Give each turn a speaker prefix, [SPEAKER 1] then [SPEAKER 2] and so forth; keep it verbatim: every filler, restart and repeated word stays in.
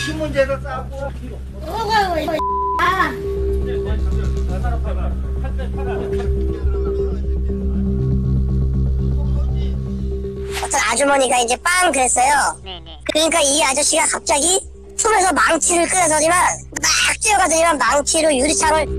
[SPEAKER 1] 신문제도 싸고.
[SPEAKER 2] 어이구 이거 아. 어떤 아주머니가 이제 빵 그랬어요.
[SPEAKER 3] 네네.
[SPEAKER 2] 그러니까 이 아저씨가 갑자기 품에서 망치를 꺼내서지만 막 뛰어가더니만 망치로 유리창을